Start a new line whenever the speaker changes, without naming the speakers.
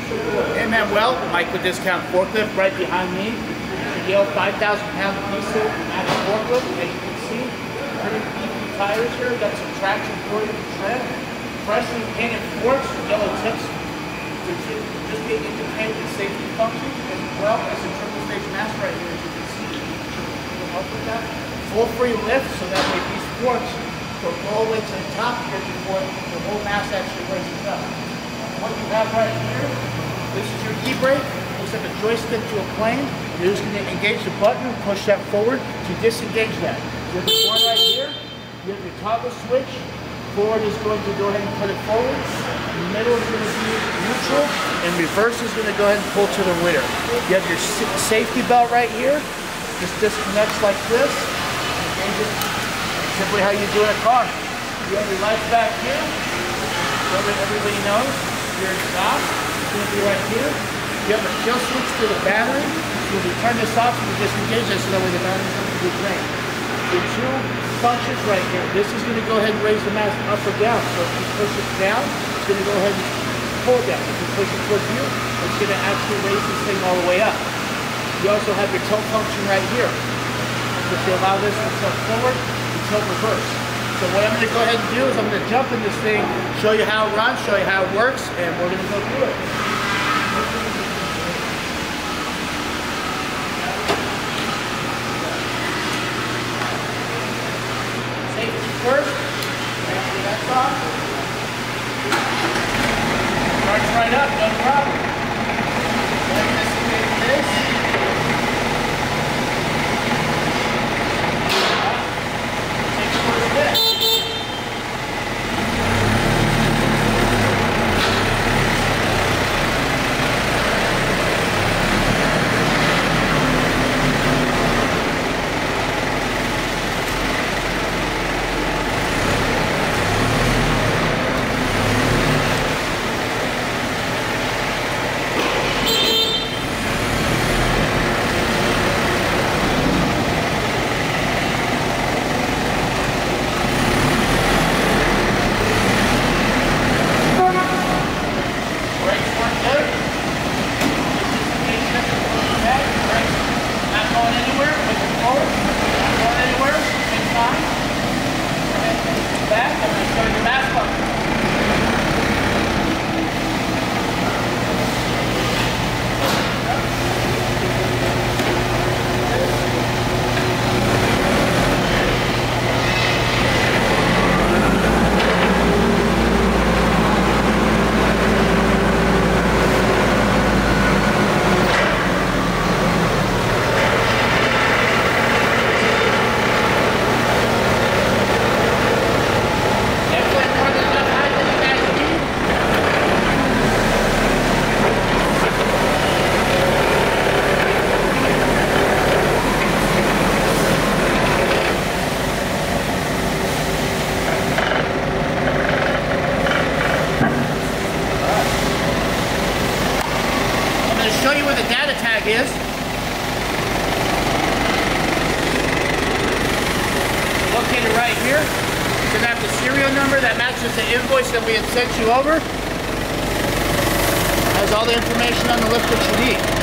Hey Manuel, Michael Discount Forklift right behind me. Yale 5,000-pound diesel pneumatic forklift. As you can see, pretty beefy tires here. Got some traction for you to tread. Freshly painted forks with yellow tips to just get independent and safety functions, as well as a triple stage mast right here, as you can see. Will help with that. Full free lift, so that way these forks go all the way to the top here before the whole mast actually raises up. What you have right here, this is your e-brake. Looks like a joystick to a plane. You're just going to engage the button and push that forward to disengage that. You have the door right here. You have your toggle switch. Forward is going to go ahead and put it forward. Middle is going to be neutral. And reverse is going to go ahead and pull to the rear. You have your safety belt right here. Just disconnects like this. Engage it simply how you do in a car. You have your lights back here. So that everybody knows your stop is going to be right here. You have a kill switch to the battery. So when you turn this off, you disengage this so that way the battery doesn't be drained. The two functions right here. This is going to go ahead and raise the mast up or down. So if you push it down, it's going to go ahead and pull down. If you push it towards you, it's going to actually raise this thing all the way up. You also have your tilt function right here. If you allow this to tilt forward, you tilt reverse. So what I'm going to go ahead and do is I'm going to jump in this thing, show you how it runs, show you how it works, and we're going to go through it. Safety first. Make sure that's off. Starts right up, no problem. Then disengage this. Show you where the data tag is. Located right here. You're going to have the serial number that matches the invoice that we had sent you over. Has all the information on the lift that you need.